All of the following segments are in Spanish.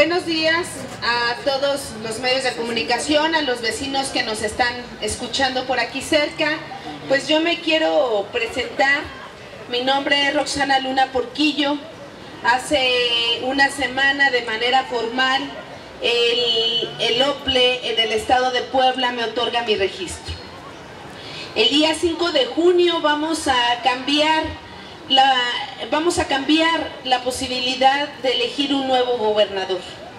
Buenos días a todos los medios de comunicación, a los vecinos que nos están escuchando por aquí cerca. Pues yo me quiero presentar. Mi nombre es Roxana Luna Porquillo. Hace una semana, de manera formal, el OPLE en el estado de Puebla me otorga mi registro. El día 5 de junio vamos a cambiar la posibilidad de elegir un nuevo gobernador.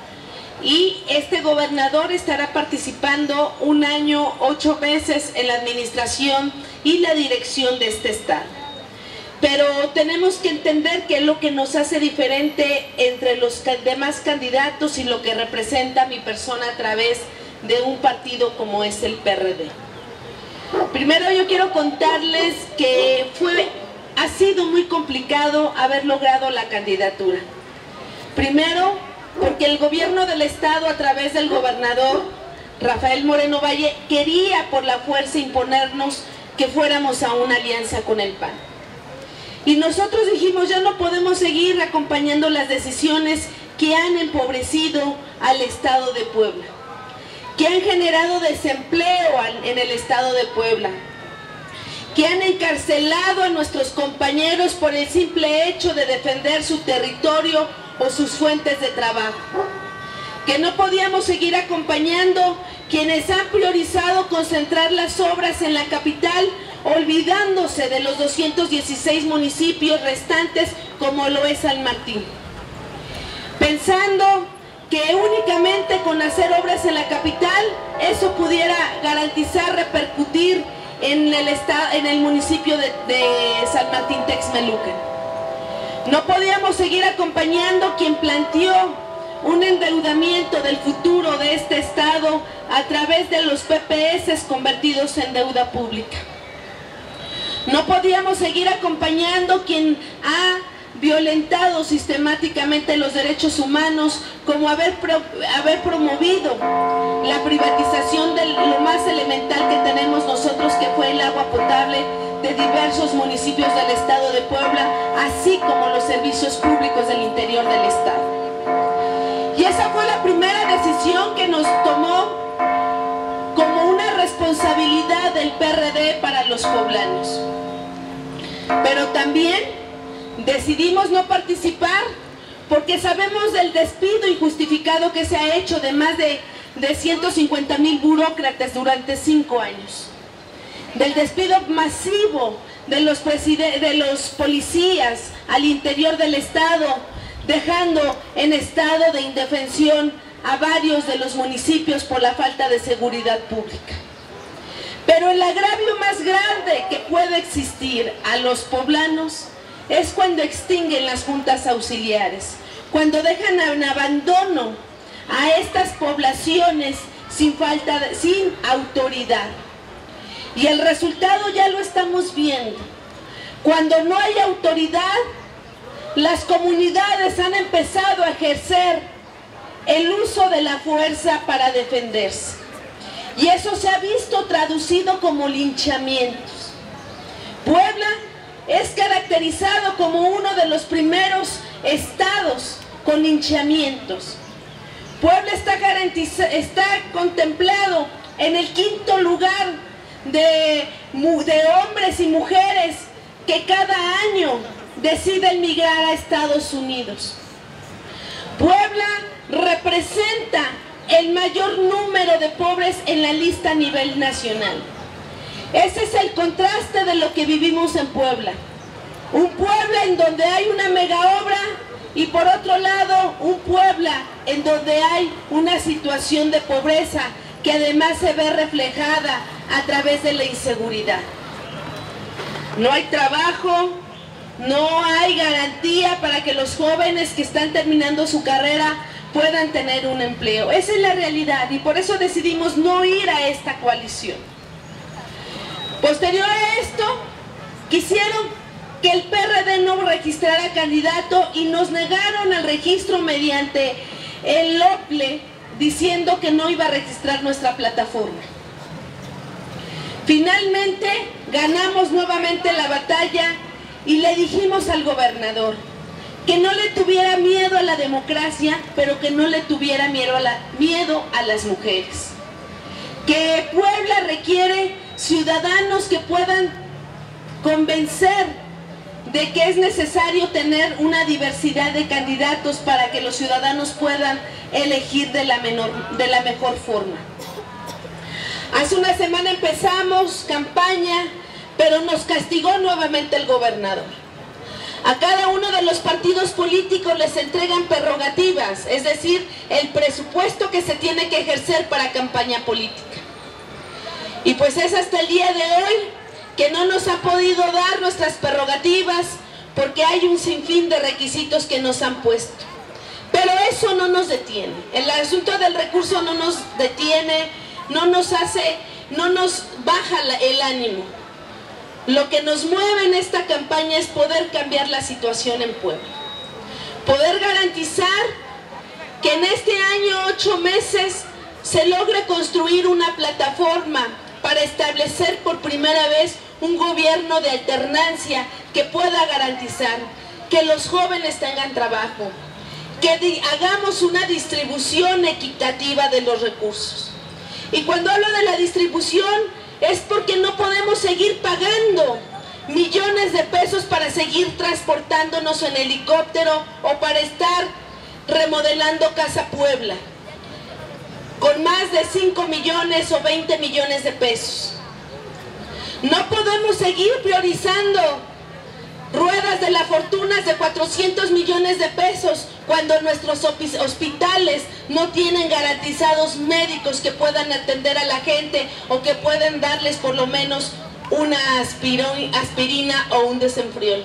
Y este gobernador estará participando 1 año, 8 meses en la administración y la dirección de este estado. Pero tenemos que entender qué es lo que nos hace diferente entre los demás candidatos y lo que representa mi persona a través de un partido como es el PRD. Primero yo quiero contarles que ha sido muy complicado haber logrado la candidatura. Primero, porque el gobierno del estado, a través del gobernador Rafael Moreno Valle, quería por la fuerza imponernos que fuéramos a una alianza con el PAN. Y nosotros dijimos, ya no podemos seguir acompañando las decisiones que han empobrecido al estado de Puebla, que han generado desempleo en el estado de Puebla, que han encarcelado a nuestros compañeros por el simple hecho de defender su territorio o sus fuentes de trabajo, que no podíamos seguir acompañando quienes han priorizado concentrar las obras en la capital, olvidándose de los 216 municipios restantes como lo es San Martín, pensando que únicamente con hacer obras en la capital eso pudiera garantizar repercutir en el municipio de San Martín Texmelucan. No podíamos seguir acompañando quien planteó un endeudamiento del futuro de este estado a través de los PPS convertidos en deuda pública. No podíamos seguir acompañando quien ha violentado sistemáticamente los derechos humanos, como haber promovido la privatización de lo más elemental que tenemos nosotros, que fue el agua potable de diversos municipios del estado de Puebla, así como los servicios públicos del interior del estado. Y esa fue la primera decisión que nos tomó como una responsabilidad del PRD para los poblanos. Pero también decidimos no participar porque sabemos del despido injustificado que se ha hecho de más de 150,000 burócratas durante 5 años. Del despido masivo de los policías al interior del estado, dejando en estado de indefensión a varios de los municipios por la falta de seguridad pública. Pero el agravio más grande que puede existir a los poblanos es cuando extinguen las juntas auxiliares, cuando dejan en abandono a estas poblaciones sin autoridad. Y el resultado ya lo estamos viendo. Cuando no hay autoridad, las comunidades han empezado a ejercer el uso de la fuerza para defenderse. Y eso se ha visto traducido como linchamientos. Puebla es caracterizado como uno de los primeros estados con linchamientos. Puebla está contemplado en el 5º lugar de hombres y mujeres que cada año deciden migrar a Estados Unidos. Puebla representa el mayor número de pobres en la lista a nivel nacional. Ese es el contraste de lo que vivimos en Puebla. Un Puebla en donde hay una mega obra y por otro lado un Puebla en donde hay una situación de pobreza que además se ve reflejada a través de la inseguridad. No hay trabajo, no hay garantía para que los jóvenes que están terminando su carrera puedan tener un empleo. Esa es la realidad y por eso decidimos no ir a esta coalición. Posterior a esto, quisieron que el PRD no registrara candidato y nos negaron el registro mediante el OPLE, diciendo que no iba a registrar nuestra plataforma. Finalmente ganamos nuevamente la batalla y le dijimos al gobernador que no le tuviera miedo a la democracia, pero que no le tuviera miedo a las mujeres. Que Puebla requiere ciudadanos que puedan convencer de que es necesario tener una diversidad de candidatos para que los ciudadanos puedan elegir de la mejor forma. Hace una semana empezamos campaña, pero nos castigó nuevamente el gobernador. A cada uno de los partidos políticos les entregan prerrogativas, es decir, el presupuesto que se tiene que ejercer para campaña política. Y pues es hasta el día de hoy que no nos ha podido dar nuestras prerrogativas porque hay un sinfín de requisitos que nos han puesto. Pero eso no nos detiene. El asunto del recurso no nos detiene, no nos baja el ánimo. Lo que nos mueve en esta campaña es poder cambiar la situación en Puebla. Poder garantizar que en este año, 8 meses, se logre construir una plataforma para establecer por primera vez un gobierno de alternancia que pueda garantizar que los jóvenes tengan trabajo, que hagamos una distribución equitativa de los recursos. Y cuando hablo de la distribución es porque no podemos seguir pagando millones de pesos para seguir transportándonos en helicóptero o para estar remodelando Casa Puebla con más de 5 millones o 20 millones de pesos. No podemos seguir priorizando ruedas de la fortuna de 400 millones de pesos cuando nuestros hospitales no tienen garantizados médicos que puedan atender a la gente o que pueden darles por lo menos una aspirina o un desenfriol.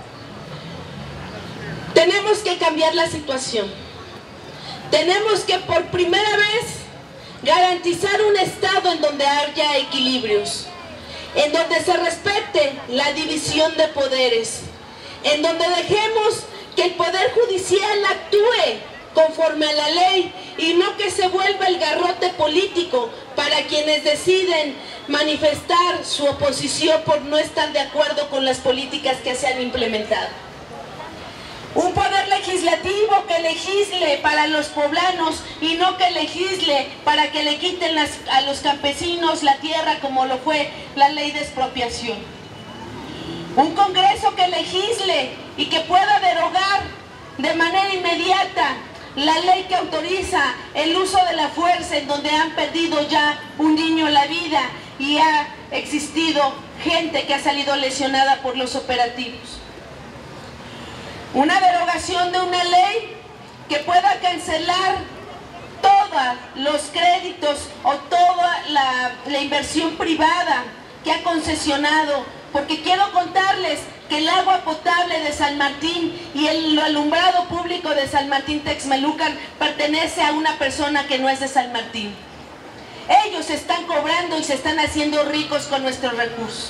Tenemos que cambiar la situación. Tenemos que por primera vez garantizar un estado en donde haya equilibrios, en donde se respete la división de poderes, en donde dejemos que el Poder Judicial actúe conforme a la ley y no que se vuelva el garrote político para quienes deciden manifestar su oposición por no estar de acuerdo con las políticas que se han implementado. Un poder legislativo que legisle para los poblanos y no que legisle para que le quiten a los campesinos la tierra como lo fue la ley de expropiación. Un Congreso que legisle y que pueda derogar de manera inmediata la ley que autoriza el uso de la fuerza en donde han perdido ya un niño la vida y ha existido gente que ha salido lesionada por los operativos. Una derogación de una ley que pueda cancelar todos los créditos o toda la inversión privada que ha concesionado, porque quiero contarles que el agua potable de San Martín y el alumbrado público de San Martín Texmelucan pertenece a una persona que no es de San Martín. Ellos están cobrando y se están haciendo ricos con nuestros recursos.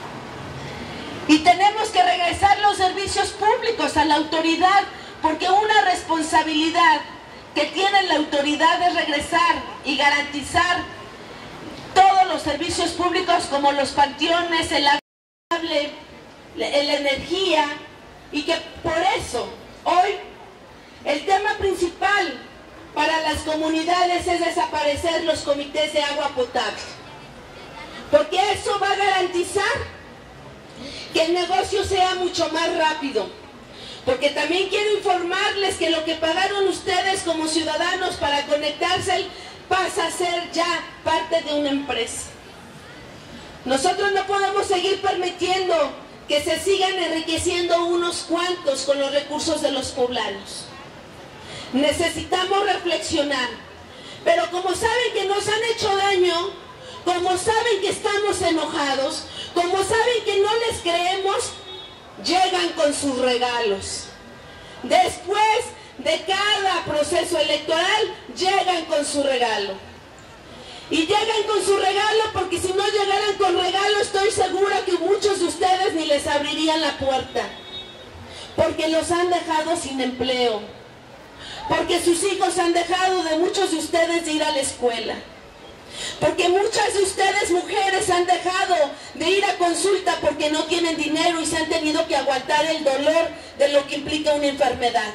Y tenemos que regresar los servicios públicos a la autoridad, porque una responsabilidad que tiene la autoridad es regresar y garantizar todos los servicios públicos como los panteones, el agua, la energía, y que por eso hoy el tema principal para las comunidades es desaparecer los comités de agua potable, porque eso va a garantizar que el negocio sea mucho más rápido, porque también quiero informarles que lo que pagaron ustedes como ciudadanos para conectarse pasa a ser ya parte de una empresa. Nosotros no podemos seguir permitiendo que se sigan enriqueciendo unos cuantos con los recursos de los poblanos. Necesitamos reflexionar, pero como saben que nos han hecho daño, como saben que estamos enojados, como saben que no les creemos, llegan con sus regalos. Después de cada proceso electoral, llegan con su regalo. Y llegan con su regalo porque si no llegaran con regalo, estoy segura que muchos de ustedes ni les abrirían la puerta. Porque los han dejado sin empleo. Porque sus hijos han dejado de muchos de ustedes de ir a la escuela. Porque muchas de ustedes mujeres han dejado de ir a consulta porque porque no tienen dinero y se han tenido que aguantar el dolor de lo que implica una enfermedad.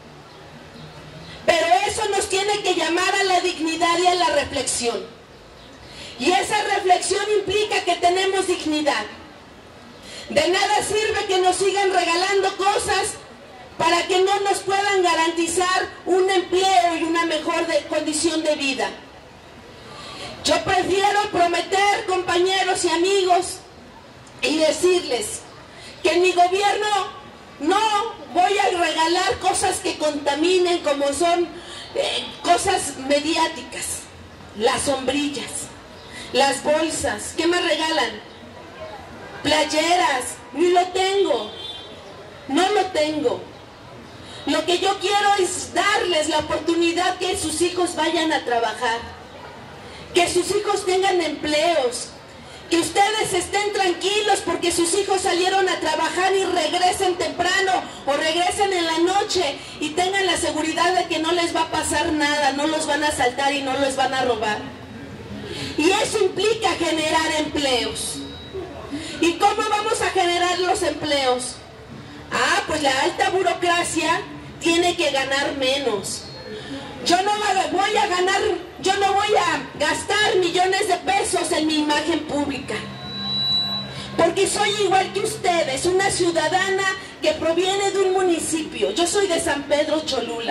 Pero eso nos tiene que llamar a la dignidad y a la reflexión. Y esa reflexión implica que tenemos dignidad. De nada sirve que nos sigan regalando cosas para que no nos puedan garantizar un empleo y una mejor condición de vida. Yo prefiero prometer, compañeros y amigos, y decirles que en mi gobierno no voy a regalar cosas que contaminen, como son cosas mediáticas, las sombrillas, las bolsas. ¿Qué me regalan? Playeras. Ni lo tengo, no lo tengo. Lo que yo quiero es darles la oportunidad que sus hijos vayan a trabajar, que sus hijos tengan empleos, que ustedes estén tranquilos porque sus hijos salieron a trabajar y regresen temprano o regresen en la noche y tengan la seguridad de que no les va a pasar nada, no los van a asaltar y no los van a robar. Y eso implica generar empleos. ¿Y cómo vamos a generar los empleos? Pues la alta burocracia tiene que ganar menos. Yo no voy a gastar millones de pesos en mi imagen pública, porque soy igual que ustedes, una ciudadana que proviene de un municipio. Yo soy de San Pedro Cholula.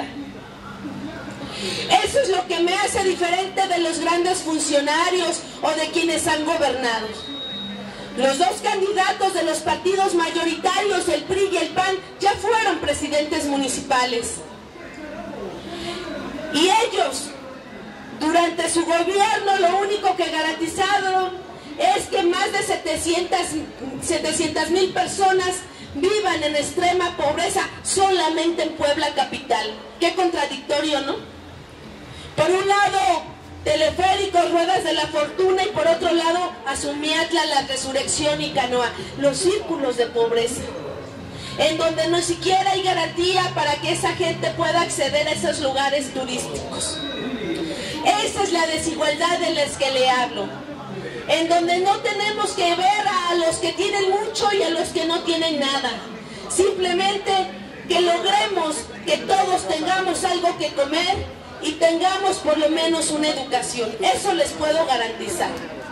Eso es lo que me hace diferente de los grandes funcionarios o de quienes han gobernado. Los dos candidatos de los partidos mayoritarios, el PRI y el PAN, ya fueron presidentes municipales. Y ellos, durante su gobierno, lo único que garantizaron es que más de 700,000 personas vivan en extrema pobreza solamente en Puebla capital. Qué contradictorio, ¿no? Por un lado, teleféricos, ruedas de la fortuna, y por otro lado, Azumiatla, La Resurrección y Canoa, los círculos de pobreza, en donde no siquiera hay garantía para que esa gente pueda acceder a esos lugares turísticos. Esa es la desigualdad de las que le hablo, en donde no tenemos que ver a los que tienen mucho y a los que no tienen nada. Simplemente que logremos que todos tengamos algo que comer y tengamos por lo menos una educación. Eso les puedo garantizar.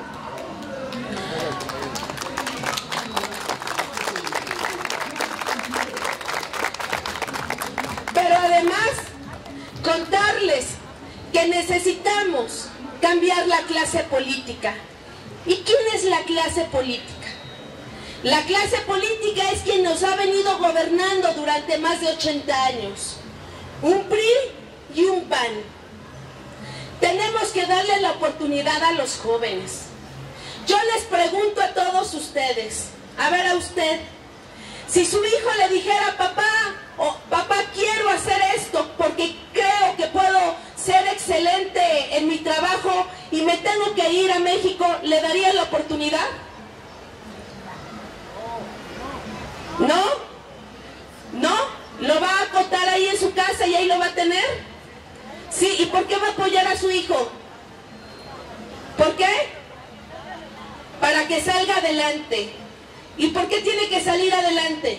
Pero además, contarles que necesitamos cambiar la clase política. ¿Y quién es la clase política? La clase política es quien nos ha venido gobernando durante más de 80 años. Un PRI y un PAN. Tenemos que darle la oportunidad a los jóvenes. Yo les pregunto a todos ustedes, a ver a usted, si su hijo le dijera, papá, quiero hacer esto porque creo que puedo ser excelente en mi trabajo y me tengo que ir a México, ¿le daría la oportunidad? ¿No? ¿No? ¿Lo va a acotar ahí en su casa y ahí lo va a tener? Sí, ¿y por qué va a apoyar a su hijo? ¿Por qué? Para que salga adelante. ¿Y por qué tiene que salir adelante?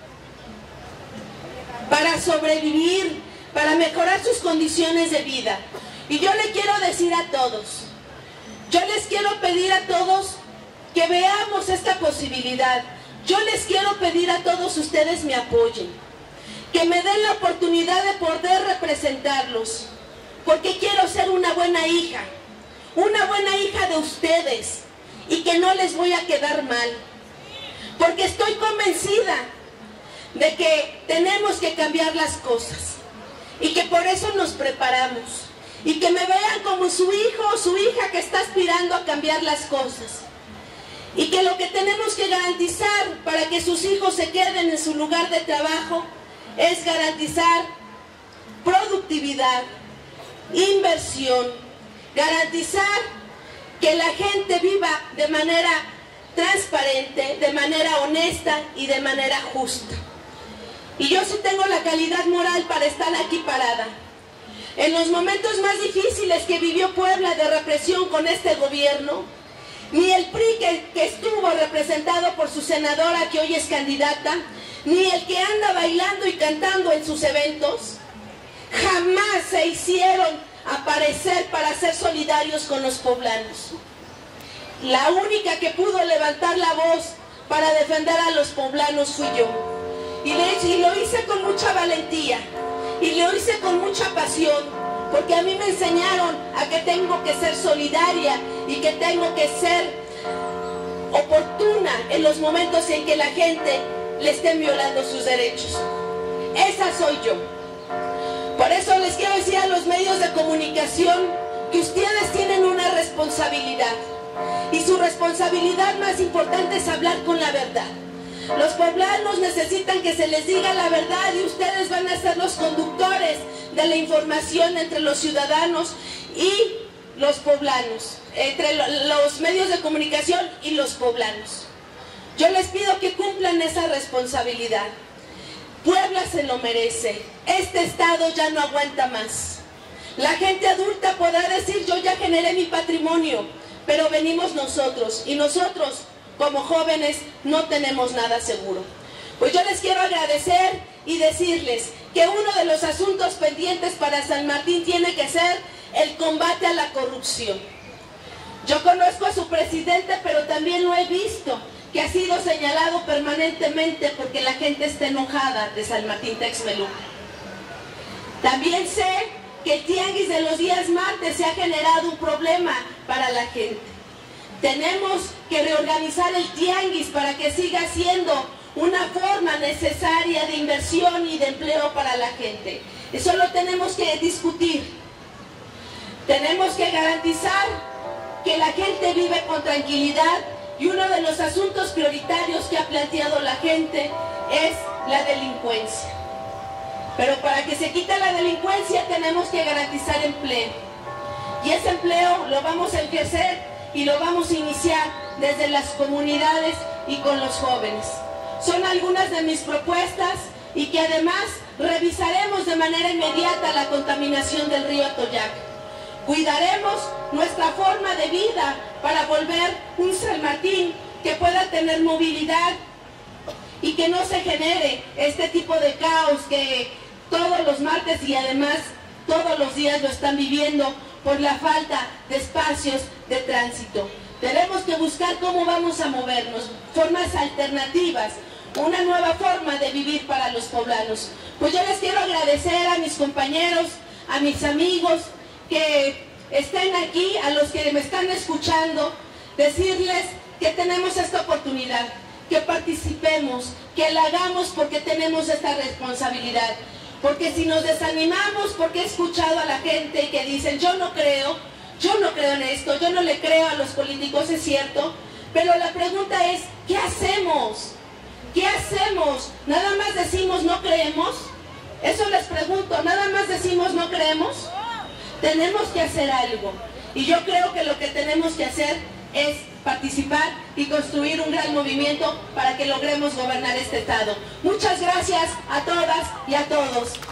Para sobrevivir, para mejorar sus condiciones de vida. Y yo le quiero decir a todos, yo les quiero pedir a todos que veamos esta posibilidad. Yo les quiero pedir a todos ustedes me apoyen, que me den la oportunidad de poder representarlos, porque quiero ser una buena hija de ustedes, y que no les voy a quedar mal, porque estoy convencida de que tenemos que cambiar las cosas, y que por eso nos preparamos, y que me vean como su hijo o su hija que está aspirando a cambiar las cosas, y que lo que tenemos que garantizar para que sus hijos se queden en su lugar de trabajo es garantizar productividad, inversión, garantizar que la gente viva de manera transparente, de manera honesta y de manera justa. Y yo sí tengo la calidad moral para estar aquí parada. En los momentos más difíciles que vivió Puebla de represión con este gobierno, ni el PRI que estuvo representado por su senadora que hoy es candidata, ni el que anda bailando y cantando en sus eventos, jamás se hicieron aparecer para ser solidarios con los poblanos. La única que pudo levantar la voz para defender a los poblanos fui yo. Y lo hice con mucha valentía, y lo hice con mucha pasión, porque a mí me enseñaron a que tengo que ser solidaria y que tengo que ser oportuna en los momentos en que la gente le estén violando sus derechos. Esa soy yo. Por eso les quiero decir a los medios de comunicación que ustedes tienen una responsabilidad, y su responsabilidad más importante es hablar con la verdad. Los poblanos necesitan que se les diga la verdad, y ustedes van a ser los conductores de la información entre los ciudadanos y los poblanos, entre los medios de comunicación y los poblanos. Yo les pido que cumplan esa responsabilidad. Puebla se lo merece. Este estado ya no aguanta más. La gente adulta podrá decir: yo ya generé mi patrimonio, pero venimos nosotros, y nosotros como jóvenes no tenemos nada seguro. Pues yo les quiero agradecer y decirles que uno de los asuntos pendientes para San Martín tiene que ser el combate a la corrupción. Yo conozco a su presidente, pero también lo he visto, que ha sido señalado permanentemente porque la gente está enojada de San Martín Texmelucan. También sé que el tianguis de los días martes se ha generado un problema para la gente. Tenemos que reorganizar el tianguis para que siga siendo una forma necesaria de inversión y de empleo para la gente. Eso lo tenemos que discutir. Tenemos que garantizar que la gente vive con tranquilidad, y uno de los asuntos prioritarios que ha planteado la gente es la delincuencia. Pero para que se quite la delincuencia tenemos que garantizar empleo. Y ese empleo lo vamos a ejercer y lo vamos a iniciar desde las comunidades y con los jóvenes. Son algunas de mis propuestas, y que además revisaremos de manera inmediata la contaminación del río Atoyac. Cuidaremos nuestra forma de vida para volver un San Martín que pueda tener movilidad y que no se genere este tipo de caos que todos los martes y además todos los días lo están viviendo por la falta de espacios de tránsito. Tenemos que buscar cómo vamos a movernos, formas alternativas, una nueva forma de vivir para los poblanos. Pues yo les quiero agradecer a mis compañeros, a mis amigos que estén aquí, a los que me están escuchando, decirles que tenemos esta oportunidad, que participemos, que la hagamos porque tenemos esta responsabilidad. Porque si nos desanimamos, porque he escuchado a la gente que dicen: yo no creo en esto, yo no le creo a los políticos, es cierto, pero la pregunta es: ¿qué hacemos? ¿Qué hacemos? ¿Nada más decimos no creemos? Eso les pregunto, ¿nada más decimos no creemos? Tenemos que hacer algo, y yo creo que lo que tenemos que hacer es participar y construir un gran movimiento para que logremos gobernar este estado. Muchas gracias a todas y a todos.